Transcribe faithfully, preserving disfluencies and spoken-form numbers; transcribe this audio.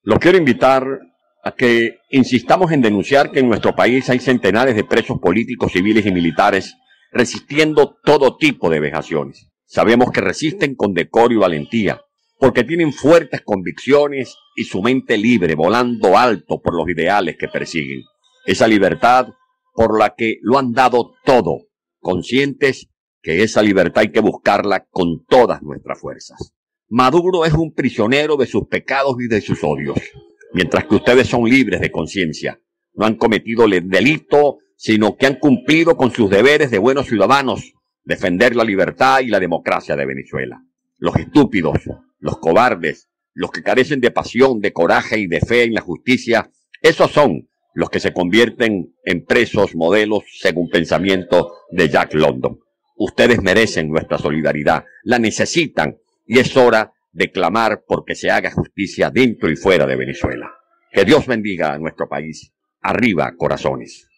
Los quiero invitar a que insistamos en denunciar que en nuestro país hay centenares de presos políticos, civiles y militares resistiendo todo tipo de vejaciones. Sabemos que resisten con decoro y valentía, porque tienen fuertes convicciones y su mente libre, volando alto por los ideales que persiguen. Esa libertad por la que lo han dado todo, conscientes que esa libertad hay que buscarla con todas nuestras fuerzas. Maduro es un prisionero de sus pecados y de sus odios, mientras que ustedes son libres de conciencia. No han cometido el delito, sino que han cumplido con sus deberes de buenos ciudadanos, defender la libertad y la democracia de Venezuela. Los estúpidos, los cobardes, los que carecen de pasión, de coraje y de fe en la justicia, esos son los que se convierten en presos modelos según pensamiento de Jack London. Ustedes merecen nuestra solidaridad, la necesitan, y es hora de clamar porque se haga justicia dentro y fuera de Venezuela. Que Dios bendiga a nuestro país. Arriba, corazones.